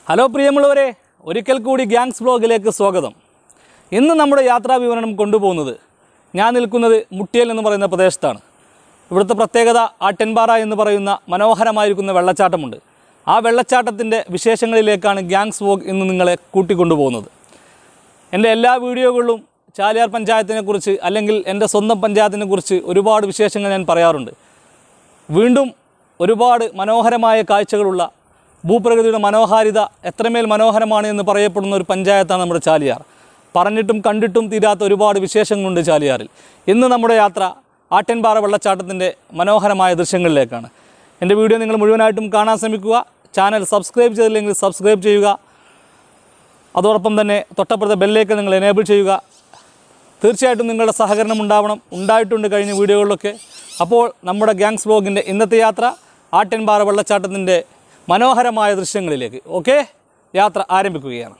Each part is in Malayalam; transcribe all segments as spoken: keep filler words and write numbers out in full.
ഹലോ പ്രിയമുള്ളവരെ, ഒരിക്കൽ കൂടി ഗ്യാങ്സ് വ്ലോഗിലേക്ക് സ്വാഗതം. ഇന്ന് നമ്മുടെ യാത്രാ വിവരണം കൊണ്ടുപോകുന്നത് ഞാൻ നിൽക്കുന്നത് മുട്ടിയൽ എന്ന് പറയുന്ന പ്രദേശത്താണ്. ഇവിടുത്തെ പ്രത്യേകത ആട്ടെൻപാറ എന്ന് പറയുന്ന മനോഹരമായിരിക്കുന്ന വെള്ളച്ചാട്ടമുണ്ട്. ആ വെള്ളച്ചാട്ടത്തിൻ്റെ വിശേഷങ്ങളിലേക്കാണ് ഗ്യാങ്സ് വ്ലോഗ് ഇന്ന് നിങ്ങളെ കൂട്ടിക്കൊണ്ടുപോകുന്നത്. എൻ്റെ എല്ലാ വീഡിയോകളിലും ചാലിയാർ പഞ്ചായത്തിനെക്കുറിച്ച് അല്ലെങ്കിൽ എൻ്റെ സ്വന്തം പഞ്ചായത്തിനെക്കുറിച്ച് ഒരുപാട് വിശേഷങ്ങൾ ഞാൻ പറയാറുണ്ട്. വീണ്ടും ഒരുപാട് മനോഹരമായ കാഴ്ചകളുള്ള ഭൂപ്രകൃതിയുടെ മനോഹാരിത എത്രമേൽ മനോഹരമാണ് എന്ന് പറയപ്പെടുന്ന ഒരു പഞ്ചായത്താണ് നമ്മുടെ ചാലിയാർ. പറഞ്ഞിട്ടും കണ്ടിട്ടും തീരാത്ത ഒരുപാട് വിശേഷങ്ങളുണ്ട് ചാലിയാറിൽ. ഇന്ന് നമ്മുടെ യാത്ര ആട്ടെൻപാറ വെള്ളച്ചാട്ടത്തിൻ്റെ മനോഹരമായ ദൃശ്യങ്ങളിലേക്കാണ്. എൻ്റെ വീഡിയോ നിങ്ങൾ മുഴുവനായിട്ടും കാണാൻ ശ്രമിക്കുക. ചാനൽ സബ്സ്ക്രൈബ് ചെയ്തില്ലെങ്കിൽ സബ്സ്ക്രൈബ് ചെയ്യുക. അതോടൊപ്പം തന്നെ തൊട്ടപ്പുറത്തെ ബെല്ലേക്ക് നിങ്ങൾ എനേബിൾ ചെയ്യുക. തീർച്ചയായിട്ടും നിങ്ങളുടെ സഹകരണം ഉണ്ടാവണം, ഉണ്ടായിട്ടുണ്ട് കഴിഞ്ഞ വീഡിയോകളിലൊക്കെ. അപ്പോൾ നമ്മുടെ ഗ്യാങ്സ് വ്ലോഗിൻ്റെ ഇന്നത്തെ യാത്ര ആട്ടെൻപാറ വെള്ളച്ചാട്ടത്തിൻ്റെ മനോഹരമായ ദൃശ്യങ്ങളിലേക്ക്. ഓക്കെ, യാത്ര ആരംഭിക്കുകയാണ്.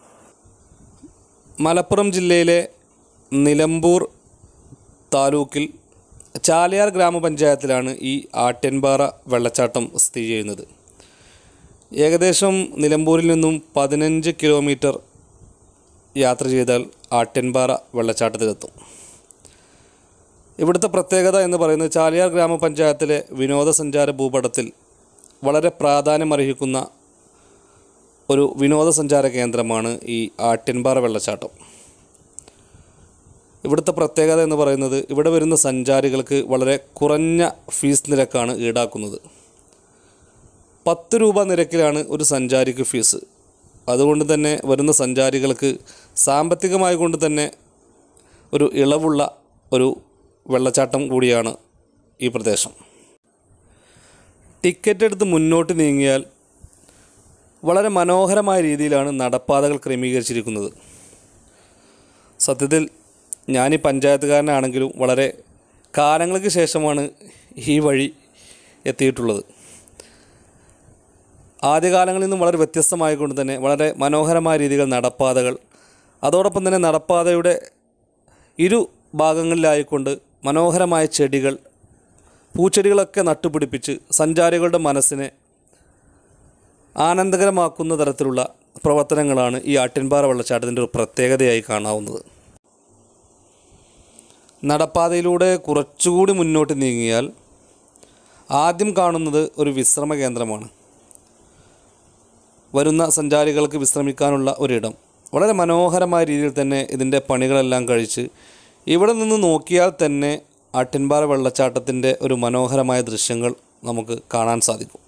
മലപ്പുറം ജില്ലയിലെ നിലമ്പൂർ താലൂക്കിൽ ചാലിയാർ ഗ്രാമപഞ്ചായത്തിലാണ് ഈ ആട്ടെൻപാറ വെള്ളച്ചാട്ടം സ്ഥിതി ചെയ്യുന്നത്. ഏകദേശം നിലമ്പൂരിൽ നിന്നും പതിനഞ്ച് കിലോമീറ്റർ യാത്ര ചെയ്താൽ ആട്ടെൻപാറ വെള്ളച്ചാട്ടത്തിലെത്തും. ഇവിടുത്തെ പ്രത്യേകത എന്ന് പറയുന്നത് ചാലിയാർ ഗ്രാമപഞ്ചായത്തിലെ വിനോദസഞ്ചാര ഭൂപടത്തിൽ വളരെ പ്രാധാന്യമർഹിക്കുന്ന ഒരു വിനോദസഞ്ചാര കേന്ദ്രമാണ് ഈ ആട്ടെൻപാറ വെള്ളച്ചാട്ടം. ഇവിടുത്തെ പ്രത്യേകത എന്ന് പറയുന്നത് ഇവിടെ വരുന്ന സഞ്ചാരികൾക്ക് വളരെ കുറഞ്ഞ ഫീസ് നിരക്കാണ് ഈടാക്കുന്നത്. പത്ത് രൂപ നിരക്കിലാണ് ഒരു സഞ്ചാരിക്ക് ഫീസ്. അതുകൊണ്ട് തന്നെ വരുന്ന സഞ്ചാരികൾക്ക് സാമ്പത്തികമായി കൊണ്ട് തന്നെ ഒരു ഇളവുള്ള ഒരു വെള്ളച്ചാട്ടം കൂടിയാണ് ഈ പ്രദേശം. ടിക്കറ്റ് എടുത്ത് മുന്നോട്ട് നീങ്ങിയാൽ വളരെ മനോഹരമായ രീതിയിലാണ് നടപ്പാതകൾ ക്രമീകരിച്ചിരിക്കുന്നത്. സത്യത്തിൽ ഞാൻ ഈ പഞ്ചായത്തുകാരനാണെങ്കിലും വളരെ കാലങ്ങൾക്ക് ശേഷമാണ് ഈ വഴി എത്തിയിട്ടുള്ളത്. ആദ്യകാലങ്ങളിൽ നിന്നും വളരെ വ്യത്യസ്തമായിക്കൊണ്ട് തന്നെ വളരെ മനോഹരമായ രീതിയിൽ നടപ്പാതകൾ, അതോടൊപ്പം തന്നെ നടപ്പാതയുടെ ഇരു ഭാഗങ്ങളിലായിക്കൊണ്ട് മനോഹരമായ ചെടികൾ, പൂച്ചെടികളൊക്കെ നട്ടുപിടിപ്പിച്ച് സഞ്ചാരികളുടെ മനസ്സിനെ ആനന്ദകരമാക്കുന്ന തരത്തിലുള്ള പ്രവർത്തനങ്ങളാണ് ഈ ആട്ടെൻപാറ വെള്ളച്ചാട്ടത്തിൻ്റെ ഒരു പ്രത്യേകതയായി കാണാവുന്നത്. നടപ്പാതയിലൂടെ കുറച്ചുകൂടി മുന്നോട്ട് നീങ്ങിയാൽ ആദ്യം കാണുന്നത് ഒരു വിശ്രമ കേന്ദ്രമാണ്. വരുന്ന സഞ്ചാരികൾക്ക് വിശ്രമിക്കാനുള്ള ഒരിടം. വളരെ മനോഹരമായ രീതിയിൽ തന്നെ ഇതിൻ്റെ പണികളെല്ലാം കഴിച്ച് ഇവിടെ നിന്ന് നോക്കിയാൽ തന്നെ ആട്ടെൻപാറ വെള്ളച്ചാട്ടത്തിൻ്റെ ഒരു മനോഹരമായ ദൃശ്യങ്ങൾ നമുക്ക് കാണാൻ സാധിക്കും.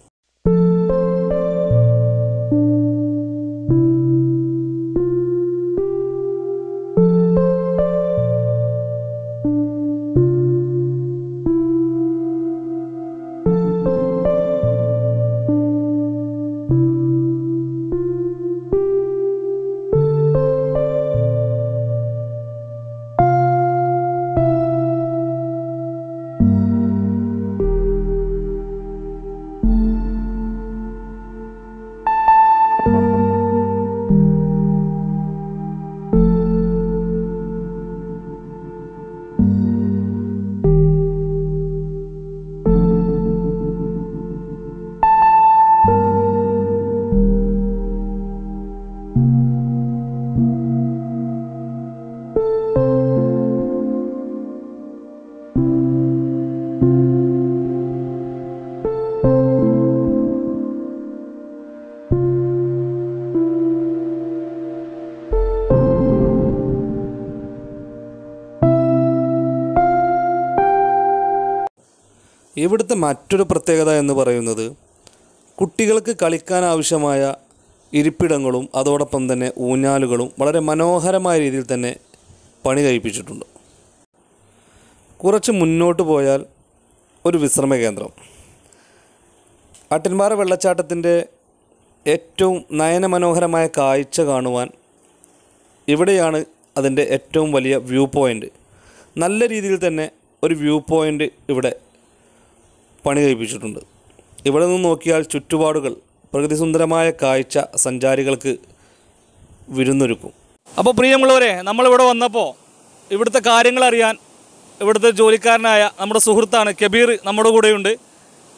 ഇവിടുത്തെ മറ്റൊരു പ്രത്യേകത എന്ന് പറയുന്നത് കുട്ടികൾക്ക് കളിക്കാൻ ആവശ്യമായ ഇരിപ്പിടങ്ങളും അതോടൊപ്പം തന്നെ ഊഞ്ഞാലുകളും വളരെ മനോഹരമായ രീതിയിൽ തന്നെ പണി കഴിപ്പിച്ചിട്ടുണ്ട്. കുറച്ച് മുന്നോട്ട് പോയാൽ ഒരു വിശ്രമ കേന്ദ്രം. ആട്ടെൻപാറ വെള്ളച്ചാട്ടത്തിൻ്റെ ഏറ്റവും നയനമനോഹരമായ കാഴ്ച കാണുവാൻ ഇവിടെയാണ് അതിൻ്റെ ഏറ്റവും വലിയ വ്യൂ പോയിൻ്റ്. നല്ല രീതിയിൽ തന്നെ ഒരു വ്യൂ പോയിൻ്റ് ഇവിടെ പണി കഴിപ്പിച്ചിട്ടുണ്ട്. ഇവിടെ നിന്ന് നോക്കിയാൽ ചുറ്റുപാടുകൾ, പ്രകൃതിസുന്ദരമായ കാഴ്ച സഞ്ചാരികൾക്ക് വിരുന്നൊരുക്കും. അപ്പോൾ പ്രിയമുള്ളവരെ, നമ്മളിവിടെ വന്നപ്പോൾ ഇവിടുത്തെ കാര്യങ്ങൾ അറിയാൻ ഇവിടുത്തെ ജോലിക്കാരനായ നമ്മുടെ സുഹൃത്താണ് കബീർ നമ്മുടെ കൂടെയുണ്ട്.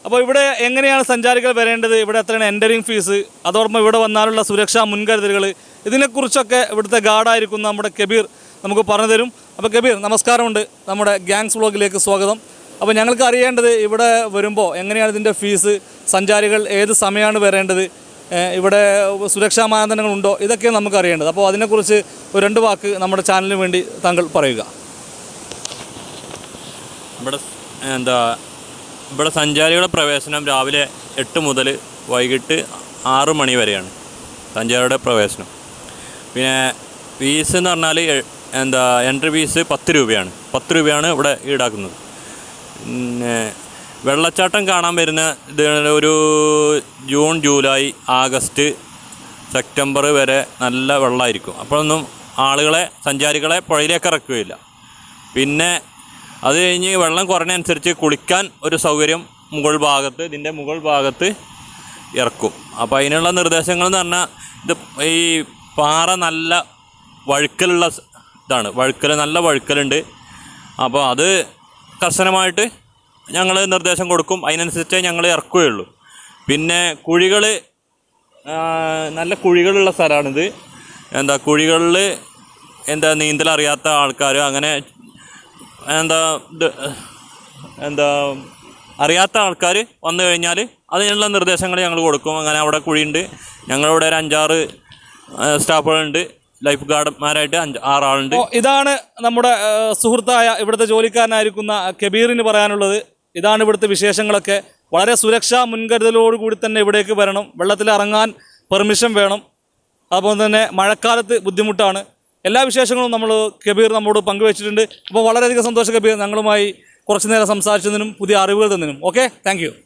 അപ്പോൾ ഇവിടെ എങ്ങനെയാണ് സഞ്ചാരികൾ വരേണ്ടത്, ഇവിടെ എത്രയാണ് എൻ്ററിങ് ഫീസ്, അതോടൊപ്പം ഇവിടെ വന്നാലുള്ള സുരക്ഷാ മുൻകരുതലുകൾ, ഇതിനെക്കുറിച്ചൊക്കെ ഇവിടുത്തെ ഗാർഡായിരിക്കുന്ന നമ്മുടെ കബീർ നമുക്ക് പറഞ്ഞു തരും. അപ്പോൾ കബീർ, നമസ്കാരമുണ്ട്, നമ്മുടെ ഗ്യാങ്സ് വ്ളോഗിലേക്ക് സ്വാഗതം. അപ്പോൾ ഞങ്ങൾക്ക് അറിയേണ്ടത് ഇവിടെ വരുമ്പോൾ എങ്ങനെയാണ് ഇതിൻ്റെ ഫീസ്, സഞ്ചാരികൾ ഏത് സമയമാണ് വരേണ്ടത്, ഇവിടെ സുരക്ഷാ മാനദണ്ഡങ്ങളുണ്ടോ, ഇതൊക്കെയാണ് നമുക്ക് അറിയേണ്ടത്. അപ്പോൾ അതിനെക്കുറിച്ച് ഒരു രണ്ട് വാക്ക് നമ്മുടെ ചാനലിന് വേണ്ടി താങ്കൾ പറയുക. ഇവിടെ എന്താ ഇവിടെ സഞ്ചാരികളുടെ പ്രവേശനം രാവിലെ എട്ട് മുതൽ വൈകിട്ട് ആറ് മണി വരെയാണ് സഞ്ചാരികളുടെ പ്രവേശനം. പിന്നെ ഫീസ് എന്ന് പറഞ്ഞാൽ എന്താ എൻട്രി ഫീസ് പത്ത് രൂപയാണ് പത്ത് രൂപയാണ് ഇവിടെ ഈടാക്കുന്നത്. പിന്നെ വെള്ളച്ചാട്ടം കാണാൻ വരുന്ന ഇത് ഒരു ജൂൺ ജൂലൈ ആഗസ്റ്റ് സെപ്റ്റംബർ വരെ നല്ല വെള്ളമായിരിക്കും. അപ്പോഴൊന്നും ആളുകളെ സഞ്ചാരികളെ പുഴയിലേക്ക് ഇറക്കുകയില്ല. പിന്നെ അത് കഴിഞ്ഞ് വെള്ളം കുറഞ്ഞനുസരിച്ച് കുളിക്കാൻ ഒരു സൗകര്യം മുകൾ ഭാഗത്ത് ഇതിൻ്റെ മുകൾ ഭാഗത്ത് ഇറക്കും. അപ്പോൾ അതിനുള്ള നിർദ്ദേശങ്ങൾ എന്ന് പറഞ്ഞാൽ ഇത് ഈ പാറ നല്ല വഴുക്കലുള്ള ഇതാണ്, വഴുക്കൽ നല്ല വഴുക്കലുണ്ട്. അപ്പോൾ അത് കർശനമായിട്ട് ഞങ്ങൾ നിർദ്ദേശം കൊടുക്കും, അതിനനുസരിച്ചേ ഞങ്ങൾ ഇറക്കുകയുള്ളൂ. പിന്നെ കുഴികൾ, നല്ല കുഴികളുള്ള സ്ഥലമാണിത്. എന്താ കുഴികളിൽ എന്താ നീന്തലറിയാത്ത ആൾക്കാർ അങ്ങനെ എന്താ ഇത് എന്താ അറിയാത്ത ആൾക്കാർ വന്നു കഴിഞ്ഞാൽ അതിനുള്ള നിർദ്ദേശങ്ങൾ ഞങ്ങൾ കൊടുക്കും. അങ്ങനെ അവിടെ കുഴിയുണ്ട്, ഞങ്ങളിവിടെ ഒരു അഞ്ചാറ് സ്റ്റാഫുകളുണ്ട്, ലൈഫ് ഗാർഡന്മാരായിട്ട് അഞ്ച് ആറാളുണ്ട്. ഇതാണ് നമ്മുടെ സുഹൃത്തായ ഇവിടുത്തെ ജോലിക്കാരനായിരിക്കുന്ന കബീറിന് പറയാനുള്ളത്. ഇതാണ് ഇവിടുത്തെ വിശേഷങ്ങളൊക്കെ. വളരെ സുരക്ഷാ മുൻകരുതലോടുകൂടി തന്നെ ഇവിടേക്ക് വരണം. വെള്ളത്തിൽ ഇറങ്ങാൻ പെർമിഷൻ വേണം. അതുപോലെ തന്നെ മഴക്കാലത്ത് ബുദ്ധിമുട്ടാണ്. എല്ലാ വിശേഷങ്ങളും നമ്മൾ കബീർ നമ്മോട് പങ്കുവച്ചിട്ടുണ്ട്. അപ്പോൾ വളരെയധികം സന്തോഷം കബീർ, ഞങ്ങളുമായി കുറച്ചു നേരം സംസാരിച്ചതിനും പുതിയ അറിവുകൾ തന്നതിനും. Okay, thank you.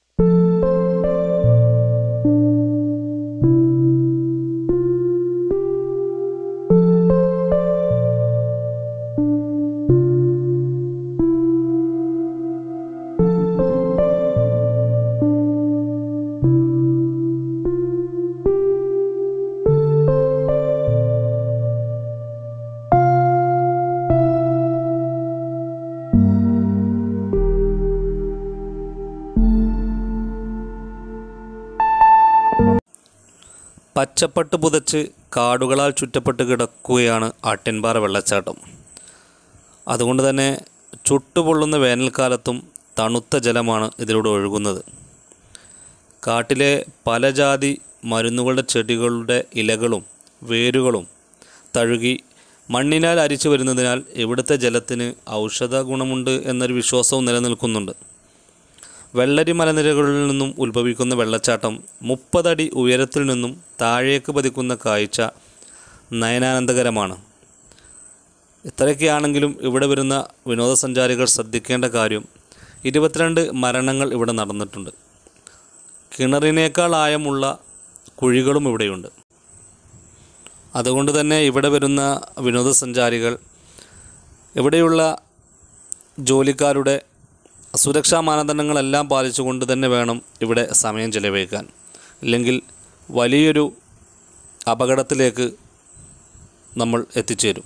പച്ചപ്പട്ട് പുതച്ച് കാടുകളാൽ ചുറ്റപ്പെട്ട് കിടക്കുകയാണ് ആട്യൻപാറ വെള്ളച്ചാട്ടം. അതുകൊണ്ട് തന്നെ ചുട്ടുപൊള്ളുന്ന വേനൽക്കാലത്തും തണുത്ത ജലമാണ് ഇതിലൂടെ ഒഴുകുന്നത്. കാട്ടിലെ പല ജാതി മരുന്നുകളുടെ ചെടികളുടെ ഇലകളും വേരുകളും തഴുകി മണ്ണിനാൽ അരിച്ചു വരുന്നതിനാൽ ഇവിടുത്തെ ജലത്തിന് ഔഷധ ഗുണമുണ്ട് എന്നൊരു വിശ്വാസവും നിലനിൽക്കുന്നുണ്ട്. വെള്ളരി മലനിരകളിൽ നിന്നും ഉത്ഭവിക്കുന്ന വെള്ളച്ചാട്ടം മുപ്പതടി ഉയരത്തിൽ നിന്നും താഴേക്ക് പതിക്കുന്ന കാഴ്ച നയനാനന്ദകരമാണ്. ഇത്രയൊക്കെയാണെങ്കിലും ഇവിടെ വരുന്ന വിനോദസഞ്ചാരികൾ ശ്രദ്ധിക്കേണ്ട കാര്യം, ഇരുപത്തിരണ്ട് മരണങ്ങൾ ഇവിടെ നടന്നിട്ടുണ്ട്. കിണറിനേക്കാൾ ആഴമുള്ള കുഴികളും ഇവിടെയുണ്ട്. അതുകൊണ്ട് തന്നെ ഇവിടെ വരുന്ന വിനോദസഞ്ചാരികൾ ഇവിടെയുള്ള ജോലിക്കാരുടെ സുരക്ഷാ മാനദണ്ഡങ്ങളെല്ലാം പാലിച്ചുകൊണ്ട് തന്നെ വേണം ഇവിടെ സമയം ചെലവഴിക്കാൻ. ഇല്ലെങ്കിൽ വലിയൊരു അപകടത്തിലേക്ക് നമ്മൾ എത്തിച്ചേരും.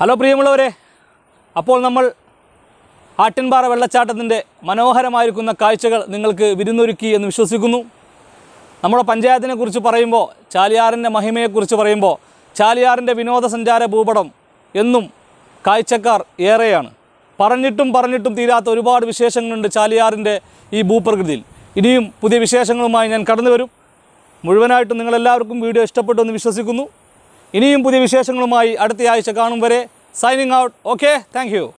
ഹലോ പ്രിയമുള്ളവരെ, അപ്പോൾ നമ്മൾ ആട്ടിൻപാറ വെള്ളച്ചാട്ടത്തിൻ്റെ മനോഹരമായിരിക്കുന്ന കാഴ്ചകൾ നിങ്ങൾക്ക് വിരുന്നൊരുക്കി എന്ന് വിശ്വസിക്കുന്നു. നമ്മുടെ പഞ്ചായത്തിനെ കുറിച്ച് പറയുമ്പോൾ, ചാലിയാറിൻ്റെ മഹിമയെക്കുറിച്ച് പറയുമ്പോൾ, ചാലിയാറിൻ്റെ വിനോദസഞ്ചാര ഭൂപടം എന്നും കാഴ്ചക്കാർ ഏറെയാണ്. പറഞ്ഞിട്ടും പറഞ്ഞിട്ടും തീരാത്ത ഒരുപാട് വിശേഷങ്ങളുണ്ട് ചാലിയാറിൻ്റെ ഈ ഭൂപ്രകൃതിയിൽ. ഇനിയും പുതിയ വിശേഷങ്ങളുമായി ഞാൻ കടന്നു വരും. മുഴുവനായിട്ടും നിങ്ങളെല്ലാവർക്കും വീഡിയോ ഇഷ്ടപ്പെട്ടു എന്ന് വിശ്വസിക്കുന്നു. ഇനിയും പുതിയ വിശേഷങ്ങളുമായി അടുത്ത ആഴ്ച കാണും വരെ signing out. Okay, thank U.